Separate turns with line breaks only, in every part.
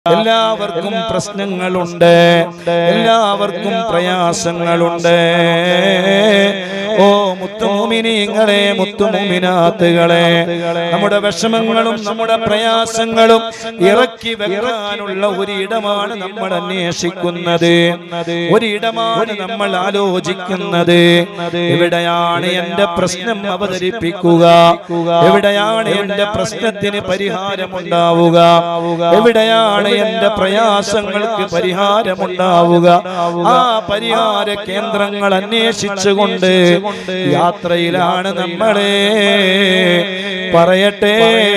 എല്ലാവർക്കും പ്രശ്നങ്ങളുണ്ട്, എല്ലാവർക്കും പ്രയാസങ്ങളുണ്ട്. ഓ മുത്തുമുമിനീങ്ങളെ, മുത്തുമുമിനാത്തുകളെ, നമ്മുടെ വിഷമങ്ങളും നമ്മുടെ പ്രയാസങ്ങളും ഇറക്കി വെക്കാനുള്ള ഒരിടമാണ് നമ്മൾ അന്വേഷിക്കുന്നത്, ഒരിടമാണ് നമ്മൾ ആലോചിക്കുന്നത്. എവിടെയാണ് എന്റെ പ്രശ്നം അവതരിപ്പിക്കുക, എവിടെയാണ് എന്റെ പ്രശ്നത്തിന് പരിഹാരമുണ്ടാവുക, എവിടെയാണ് എന്റെ പ്രയാസങ്ങൾക്ക് പരിഹാരമുണ്ടാവുക? ആ പരിഹാര കേന്ദ്രങ്ങൾ അന്വേഷിച്ചുകൊണ്ട് യാത്രയിലാണ് നമ്മളെ. പറയട്ടെ,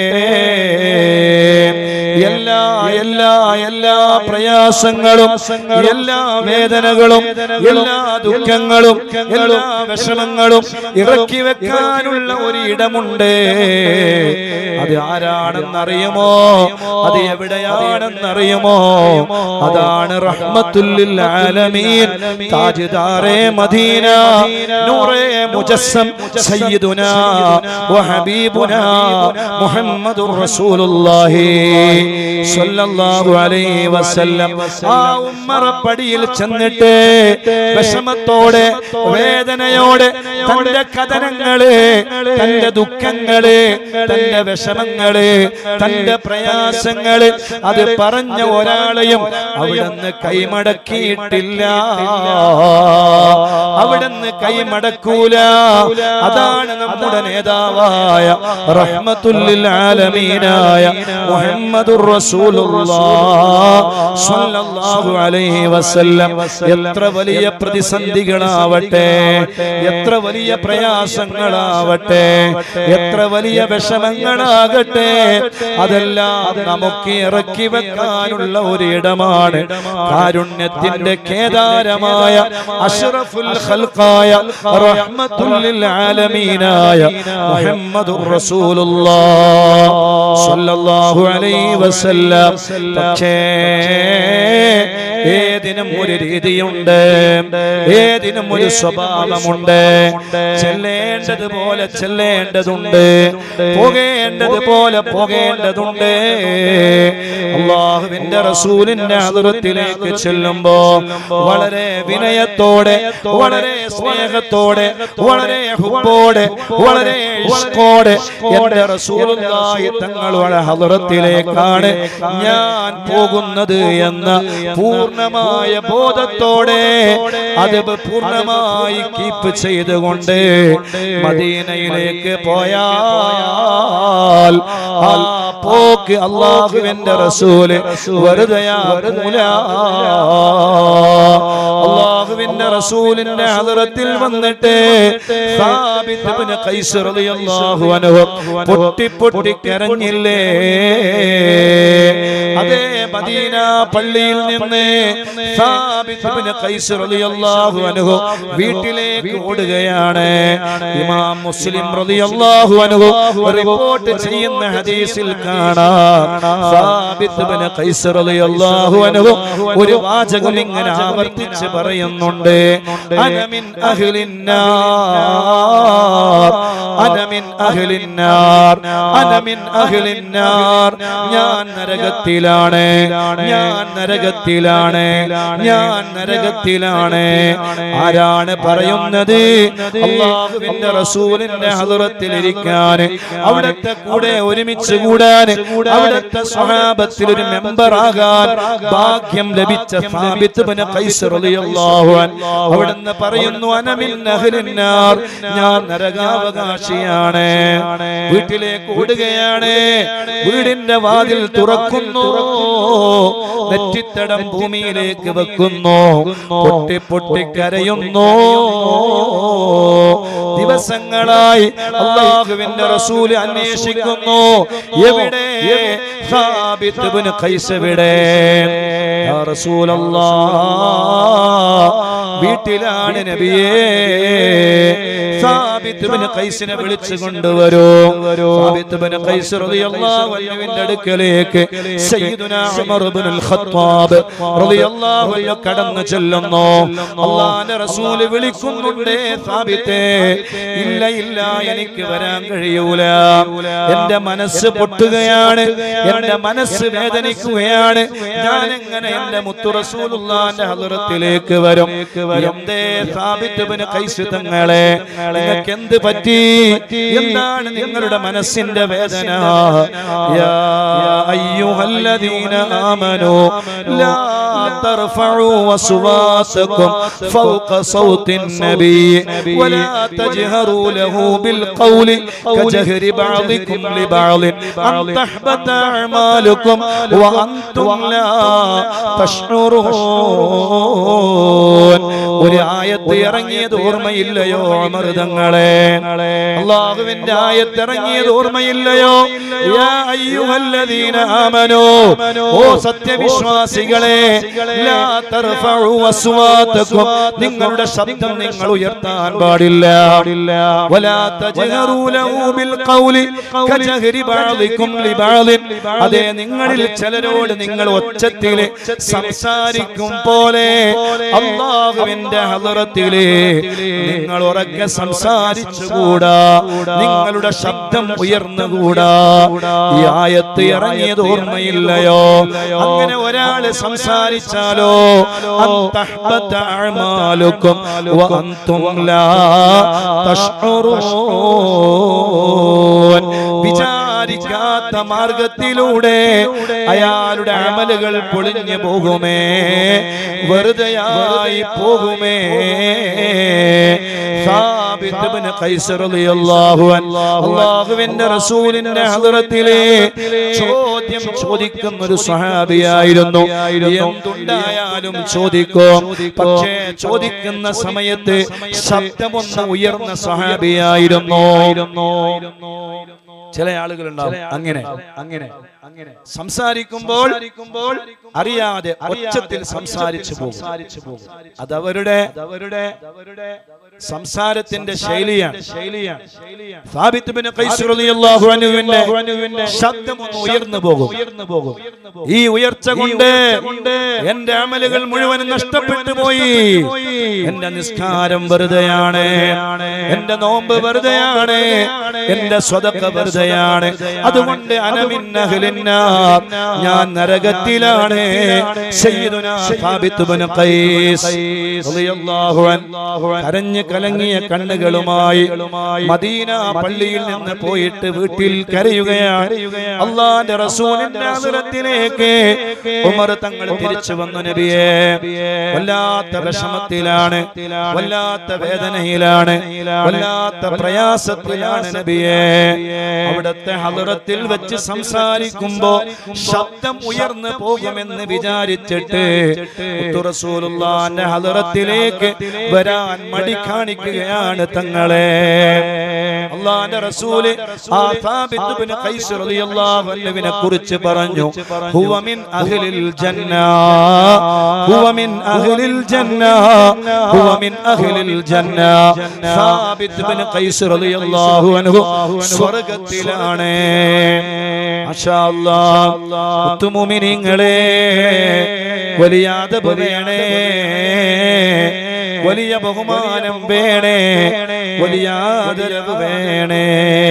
എല്ലാ എല്ലാ എല്ലാ പ്രയാസങ്ങളും, എല്ലാ വേദനകളും, എല്ലാ ദുഃഖങ്ങളും, എല്ലാ വിഷമങ്ങളും ഇറക്കി വെക്കാനുള്ള ഒരു ഇടമുണ്ട്. അത് ആരാണെന്നറിയുമോ? അത് എവിടെയാണെന്നറിയുമോ? അതാണ് റഹ്മത്തുൽ ലിൽ ആലമീൻ, താജ്ദാറെ മദീന, നൂറെ മുജസ്സം, സയ്യിദുനാ വ ഹബീബുനാ മുഹമ്മദുർ റസൂലുള്ളാഹി സ്വല്ലല്ലാഹു അലൈഹി വസല്ലം. ആ ഉമ്മറപ്പടിയിൽ ചെന്നിട്ട് വിഷമത്തോടെ, വേദനയോടെ തന്റെ കഥനങ്ങള്, തന്റെ ദുഃഖങ്ങള്, തന്റെ വിഷമങ്ങള്, തന്റെ പ്രയാസങ്ങള് അത് പറഞ്ഞ ഒരാളെയും അവിടുന്ന് കൈമടക്കിയിട്ടില്ല, അവിടുന്ന് കൈമടക്കൂല. അതാണ് നമ്മുടെ നേതാവായ റഹ്മത്തുൽ ലിൽ ആലമീനായ മുഹമ്മദുർ റസൂലുള്ളാഹ് സ്വല്ലല്ലാഹു അലൈഹി വസല്ലം. എത്ര വലിയ പ്രതിസന്ധികളാവട്ടെ, എത്ര വലിയ പ്രയാസങ്ങളാവട്ടെ, എത്ര വലിയ വിഷമങ്ങളാകട്ടെ, അതെല്ലാം നമുക്ക് ഇറക്കി വെക്കാനുള്ള ഒരു ഇടമാണ്. കാരുണ്യത്തിന്റെ കേദാരമായ അഷ്റഫുൽ ഖൽഖായ റഹ്മത്തുൽ ലിൽ ആലമീനായ മുഹമ്മദുർ റസൂലുള്ളാഹ് സ്വല്ലല്ലാഹു അലൈഹി വസല്ലം. പക്ഷേ ഏതിനും ഒരു രീതിയുണ്ട്, ഏതിനും ഒരു സ്വഭാവമുണ്ട്. ചെല്ലേണ്ടതുപോലെ ചെല്ലേണ്ടതുണ്ട്, പോകേണ്ടതുപോലെ പോകേണ്ടതുണ്ട്. അല്ലാഹുവിന്റെ റസൂലിന്റെ ഹദ്റത്തിലേക്ക് ചെല്ലുമ്പോ വളരെ വിനയത്തോടെ, വളരെ സ്നേഹത്തോടെ, വളരെ ഹുബ്ബോടെ, വളരെ ഇഷ്കോടെ എന്റെ റസൂലുള്ളാഹി തങ്ങളുടെ ഹദ്റത്തിലേക്കാണ് ഞാൻ പോകുന്നത് എന്ന പൂർണ്ണമായ ബോധത്തോടെ, അത് പൂർണ്ണമായി കീപ്പ് ചെയ്തുകൊണ്ട് മദീനയിലേക്ക് പോയാൽ ആ പോക്ക് അല്ലാഹുവിന്റെ റസൂല് വെറുതെയാകൂല. അല്ലാഹുവിന്റെ റസൂലിന്റെ ഹദ്റത്തിൽ വന്നിട്ട് സാബിത്ത് ഇബ്നു ഖൈസ് റളിയല്ലാഹു അൻഹു പൊട്ടി പൊട്ടി കരഞ്ഞില്ലേ? അതേ മദീന പള്ളിയിൽ നിന്ന് സാബിത്ത് ഇബ്നു ഖൈസ് റളിയല്ലാഹു അൻഹു വീട്ടിലേക്ക് ഓടുകയാണ്. ഇമാം മുസ്ലിം റളിയല്ലാഹു അൻഹു റിപ്പോർട്ട് ചെയ്യുന്ന ഹദീസിൽ കാണാം, സാബിത്ത് ഇബ്നു ഖൈസ് റളിയല്ലാഹു അൻഹു ഒരു വാചകം ഇങ്ങനെ ആവർത്തിച്ച് പറയുന്നുണ്ട്: അന മിൻ അഹ്ലിൻ നാർ, അന മിൻ അഹ്ലിൻ നാർ, അന മിൻ അഹ്ലിൻ നാർ. ഞാൻ നരകത്തിലാണ്, ഞാൻ നരകത്തിലാണ്, ഞാൻ നരകത്തിലാണ്. ആരാണ് പറയുന്നത്? അല്ലാഹുവിന്റെ റസൂലിന്റെ ഹദ്റത്തിൽ ഇരിക്കാൻ, അവിടുത്തെ കൂടെ ഒരുമിച്ച് കൂടാൻ, അവിടുത്തെ സ്വഹാബത്തിൽ ഒരു മെമ്പർ ആകാൻ ഭാഗ്യം ലഭിച്ച സാബിത്ത് ഇബ്നു ഖൈസ് റളിയല്ലാഹു അൻഹു അവിടുന്ന് പറയുന്നു: അന മിൻ അഹ്ലിൻ നാർ, ഞാൻ നരകാവകാശിയാണ്. വീട്ടിലേക്ക് ഓടുകയാണ്, വീടിന്റെ വാതിൽ തുറക്കുന്നു, നെറ്റിത്തടം ഭൂമിയിലേക്ക് വെക്കുന്നു, പൊട്ടി പൊട്ടി കരയുന്നു. ദിവസങ്ങളായി അല്ലാഹുവിന്റെ റസൂൽ അന്വേഷിക്കുന്നു, എവിടെ സാബിത്ത് ഇബ്നു ഖൈസ്? എവിടെ? യാ റസൂലല്ലാഹ്, വീട്ടിലാണ് നബിയേ. സാബിത്ത് ഇബ്നു ഖൈസിനെ വിളിച്ചു കൊണ്ടുവരൂ. സാബിത്ത് ഇബ്നു ഖൈസ് റളിയല്ലാഹു അൻഹുവിന്റെ അടുക്കലേക്ക് സയ്യിദുനാ ഉമർ ഇബ്നുൽ ഖത്താബ് റളിയല്ലാഹു അൻഹു കടന്നു ചെല്ലുന്നു. അല്ലാഹുവിന്റെ റസൂൽ വിളിക്കുന്നുണ്ട്, സാബിത്തേ ഇല്ല ഇല്ല എനിക്ക് വരാൻ കഴിയൂല, എന്റെ മനസ്സ് പൊട്ടുകയാണ്, എന്റെ മനസ്സ് വേദനിക്കുകയാണ്, ഞാൻ എങ്ങനെ എന്റെ മുത്തു റസൂലുള്ളാഹിന്റെ ഹളറത്തിലേക്ക് വരും? എന്തേ സാബിത്ത് ഇബ്നു ഖൈസ് തങ്ങളെ, നിങ്ങൾക്ക് എന്ത് പറ്റി? എന്താണ് നിങ്ങളുടെ മനസ്സിന്റെ വേദന? യാ അയ്യുഹല്ലദീന ആമനൂ ലാ തർഫഉ അസ്വാതകും ഫൗക സൗത്തിൻ നബി വലാ തജ്ഹറൂ ലഹു ബിൽ ഖൗലി കജഹരി ബഅദികും ലിബഅദിൻ അൻ തഹ്ബത അഅമാലുകും വഅൻതും ലാ തശ്ഉറൂൻ. ഒരു ആയത്ത് ഇറങ്ങിയത് ഓർമ്മയില്ലയോ ഉമർ തങ്ങളെ? അല്ലാഹുവിന്റെ ആയത്ത് ഇറങ്ങിയത് ഓർമ്മയില്ലയോ? യാ അയ്യുഹല്ലദീന ആമനൂ, ഓ സത്യവിശ്വാസികളെ, ലാ തർഫഉ അസ്വാതകും, നിങ്ങളുടെ ശബ്ദം നിങ്ങൾ ഉയർത്താൻ പാടില്ല. വലാ തജ്ഹറൂ ലഹു ബിൽ ഖൗലി കജഹരി ബഅദികും ലിബഅദിൻ, അതേ നിങ്ങളിൽ ചിലരോട് നിങ്ങൾ ഒച്ചത്തിൽ സംസാരിക്കും പോലെ അല്ലാഹുവിന്റെ ഹളറത്തിലെ നിങ്ങൾ ഉറക്കെ സംസാരിച്ചുകൂടാ, നിങ്ങളുടെ ശബ്ദം ഉയർന്നുകൂടാ. ഈ ആയത്ത് ഇറങ്ങിയത് ഓർമ്മയില്ലയോ? അങ്ങനെ ഒരാള് സംസാരിച്ചാലോ അന്തഹ്ബത അഅമാലുകും വഅൻതും ലാ തശ്ഉറൂൻ, വിചാരിക്കാത്ത മാർഗത്തിലൂടെ അയാളുടെ അമലുകൾ പൊളിഞ്ഞു പോകുമേ, വെറുതെയായി പോകുമേ. സാബിത്ത് ഇബ്നു ഖൈസ് റളിയല്ലാഹു അൻഹു അല്ലാഹുവിന്റെ റസൂലിന്റെ ഹളറത്തിലെ ചോദ്യം ചോദിക്കുന്ന ഒരു സ്വഹാബിയായിരുന്നു. എന്തുണ്ടായാലും ചോദിക്കും, പക്ഷേ ചോദിക്കുന്ന സമയത്ത് ശബ്ദമൊന്ന് ഉയർന്ന സ്വഹാബിയായിരുന്നു. ചില ആളുകളുണ്ടാവും അങ്ങനെ സംസാരിക്കുമ്പോൾ അറിയാതെ ഒച്ചത്തിൽ സംസാരിച്ചു പോകും. അതവരുടെ സംസാരത്തിന്റെ ശൈലിയാണ്. സാബിത്ത് ഇബ്നു ഖൈസ് റളിയല്ലാഹു അൻഹുവിന്റെ ശബ്ദം ഒന്ന് ഉയർന്നു പോകും. ഈ ഉയർച്ച കൊണ്ട് എന്റെ അമലുകൾ മുഴുവൻ നഷ്ടപ്പെട്ടു പോയി, എന്റെ നിസ്കാരം വെറുതെയാണ്, എന്റെ നോമ്പ് വെറുതെയാണ്, എന്റെ സ്വതക്ക വെറുതെയാണ്, അതുകൊണ്ട് അനമിൻ അഹ്ലിന്നാർ, ഞാൻ നരകത്തിലാണ്. സയ്യിദുനാ സാബിത്ത് ഇബ്നു ഖൈസ് റളിയല്ലാഹു അൻഹു കരഞ്ഞു കലങ്ങിയ കണ്ണുകളുമായി മദീന പള്ളിയിൽ നിന്ന് പോയിട്ട് വീട്ടിൽ കരയുകയാണ്. അല്ലാഹുവിന്റെ റസൂലിന്റെ ഹളറത്തിലേക്ക് ഉമർ തങ്ങൾ തിരിച്ചു വന്നു. നബിയേ, വല്ലാത്ത വിഷമത്തിലാണ്, വല്ലാത്ത വേദനയിലാണ്, വല്ലാത്ത പ്രയാസത്തിലാണ് നബിയേ. അവിടുത്തെ ഹളറത്തിൽ വെച്ച് സംസാരിക്കുമ്പോ ശബ്ദം ഉയർന്നു പോകുമെന്ന് വിചാരിച്ചിട്ട് റസൂലുള്ളാഹിന്റെ ഹളറത്തിലേക്ക് വരാൻ മടി കാണിക്കുകയാണ് തങ്ങളെ. അല്ലാഹുവിന്റെ റസൂല് ആ സാബിത്ത് ഇബ്നു ഖൈസ് റളിയല്ലാഹു അൻഹുവിനെ കുറിച്ച് പറഞ്ഞു, ഹുവ മിൻ അഹ്ലിൽ ജന്ന, ഹുവ മിൻ അഹ്ലിൽ ജന്ന, ഹുവ മിൻ അഹ്ലിൽ ജന്ന. സാബിത്ത് ഇബ്നു ഖൈസ് റളിയല്ലാഹു അൻഹു സ്വർഗ്ഗത്തിലാണ്. മാഷാ അല്ലാഹ്. മുത്തുമുമിനീങ്ങളെ, വലിയ അദബ് വേണേ, വലിയ ബഹുമാനം വേണേ, വലിയ ആദരവ് വേണേ.